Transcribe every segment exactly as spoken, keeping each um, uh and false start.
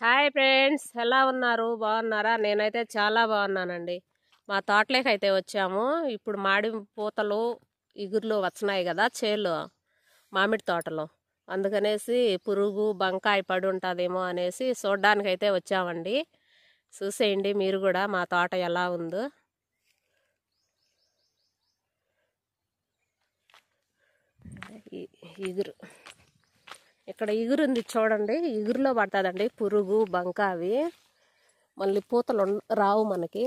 Hi friends, ఎలా ఉన్నారు? బాగున్నారా? నేనైతే చాలా బాగున్నానండి. మా తోటలోకైతే వచ్చాము. ఇప్పుడు మామిడి పూతలు ఇగుర్లు వచ్చినాయి కదా చేలు మామిడి తోటలో. అందుకనేసి పురుగు బంకాయ పడి ఉంటుందేమో అనేసి చూడ్డానికైతే వచ్చామండి. చూసేయండి మీరు కూడా మా తోట ఎలా ఉందో. ఇగురు ఇక్కడ ఇగురు ఉంది చూడండి. ఇగురులో పడుతుందండి పురుగు బంక. అవి మళ్ళీ పూతలు రావు మనకి.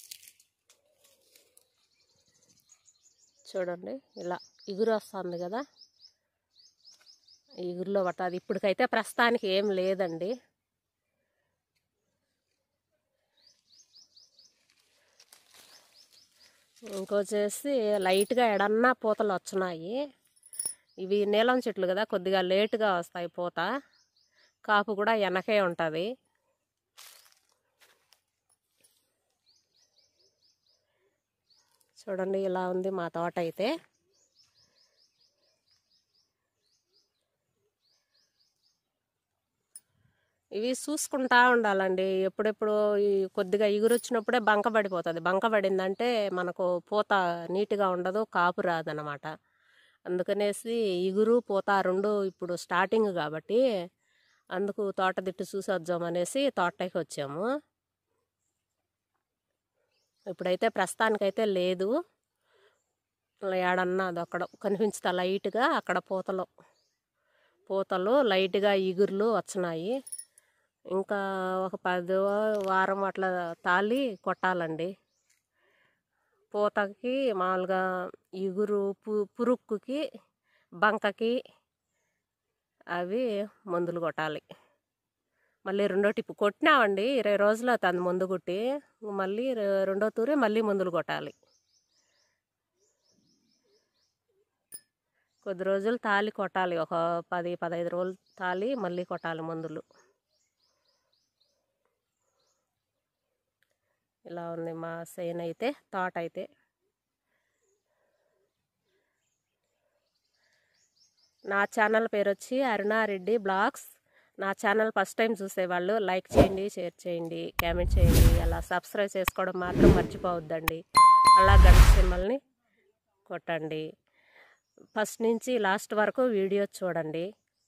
చూడండి ఇలా ఇగురు వస్తుంది కదా, ఇగురులో పడుతుంది. ఇప్పటికైతే ప్రస్తుతానికి ఏం లేదండి. ఇంకొచ్చేసి లైట్గా ఎడన్నా పూతలు వచ్చినాయి. ఇవి నీలం చెట్లు కదా, కొద్దిగా లేటుగా వస్తాయి పూత. కాపు కూడా వెనకే ఉంటుంది. చూడండి ఇలా ఉంది మా తోట అయితే. ఇవి చూసుకుంటా ఉండాలండి. ఎప్పుడెప్పుడు ఈ కొద్దిగా ఇగురు వచ్చినప్పుడే బంక పడిపోతుంది. బంక పడిందంటే మనకు పూత నీట్గా ఉండదు, కాపు రాదనమాట. అందుకనేసి ఇగురు పూత రెండు ఇప్పుడు స్టార్టింగ్ కాబట్టి అందుకు తోట దిట్టు చూసి వద్దామనేసి తోటకి వచ్చాము. ఇప్పుడైతే ప్రస్తుతానికైతే లేదు. ఏడన్నా అది అక్కడ కనిపించుతా లైట్గా, అక్కడ పూతలు పూతలు లైట్గా ఇగుర్లు వచ్చినాయి. ఇంకా ఒక పది వారం అట్లా తాళి కొట్టాలండి. పూతకి మామూలుగా ఇగురు పు పురుగుకి బంకకి అవి మందులు కొట్టాలి. మళ్ళీ రెండో టిప్పు కొట్టినామండి. ఇరవై రోజులు అవుతుంది మందు కొట్టి. మళ్ళీ రెండో తూరి మళ్ళీ మందులు కొట్టాలి. కొద్ది రోజులు తాళి కొట్టాలి. ఒక పది పదహైదు రోజులు తాళి మళ్ళీ కొట్టాలి మందులు. ఇలా ఉంది మా సేను అయితే, తోట అయితే. నా ఛానల్ పేరు వచ్చి అరుణారెడ్డి బ్లాగ్స్. నా ఛానల్ ఫస్ట్ టైం చూసేవాళ్ళు లైక్ చేయండి, షేర్ చేయండి, కామెంట్ చేయండి. అలా సబ్స్క్రైబ్ చేసుకోవడం మాత్రం మర్చిపోవద్దండి. అలా గంట సింబల్ని కొట్టండి. ఫస్ట్ నుంచి లాస్ట్ వరకు వీడియో చూడండి.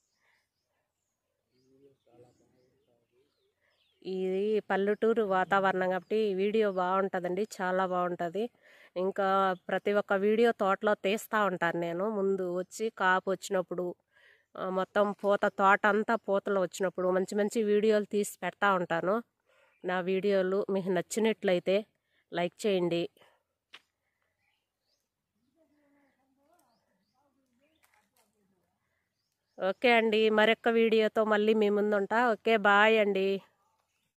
ఇది పల్లెటూరు వాతావరణం కాబట్టి వీడియో బాగుంటుందండి, చాలా బాగుంటుంది. ఇంకా ప్రతి ఒక్క వీడియో తోటలో తీస్తూ ఉంటాను నేను. ముందు వచ్చి కాపు వచ్చినప్పుడు, మొత్తం పూత తోట అంతా పూతలు వచ్చినప్పుడు మంచి మంచి వీడియోలు తీసి పెడతా ఉంటాను. నా వీడియోలు మీకు నచ్చినట్లయితే లైక్ చేయండి. ఓకే అండి, మరొక్క వీడియోతో మళ్ళీ మీ ముందుంటా. ఓకే, బాయ్ అండి.